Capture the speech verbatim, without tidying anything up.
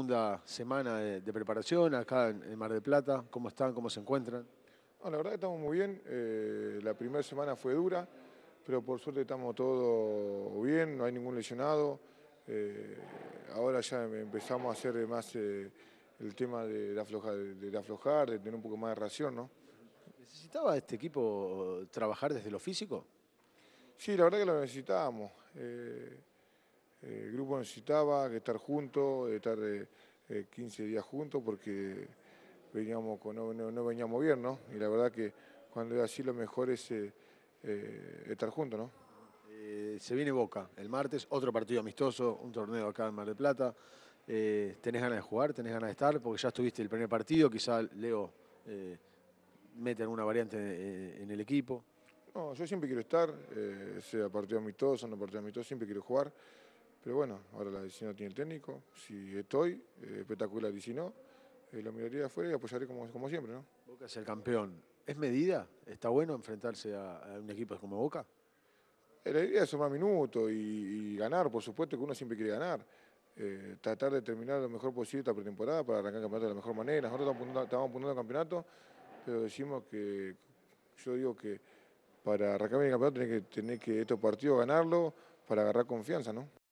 segunda semana de, de preparación acá en, en Mar del Plata. ¿Cómo están? ¿Cómo se encuentran? No, la verdad que estamos muy bien. Eh, la primera semana fue dura, pero por suerte estamos todos bien, no hay ningún lesionado. Eh, ahora ya empezamos a hacer más eh, el tema de, de, aflojar, de, de aflojar, de tener un poco más de ración, ¿no? ¿Necesitaba este equipo trabajar desde lo físico? Sí, la verdad que lo necesitábamos. Eh, eh, el grupo necesitaba que estar juntos, estar eh, eh, quince días juntos, porque veníamos con, no, no, no veníamos bien, ¿no? Y la verdad que cuando es así lo mejor es eh, eh, estar juntos, ¿no? Eh, se viene Boca el martes, otro partido amistoso, un torneo acá en Mar del Plata. Eh, ¿Tenés ganas de jugar? ¿Tenés ganas de estar? Porque ya estuviste el primer partido, quizá Leo eh, mete alguna variante en, en el equipo. No, yo siempre quiero estar, eh, sea partido amistoso, no partido amistoso, siempre quiero jugar. Pero bueno, ahora la decisión la tiene el técnico. Si estoy, eh, espectacular. Y si no, eh, lo miraría de afuera y apoyaré como, como siempre, ¿no? Boca es el campeón. ¿Es medida? ¿Está bueno enfrentarse a, a un equipo como Boca? Eh, La idea es sumar minutos y, y ganar, por supuesto que uno siempre quiere ganar. Eh, tratar de terminar lo mejor posible esta pretemporada para arrancar el campeonato de la mejor manera. Nosotros estamos apuntando, estamos apuntando al campeonato, pero decimos que, yo digo que para arrancar bien el campeonato tenés que, tenés que estos partidos ganarlo para agarrar confianza, ¿no?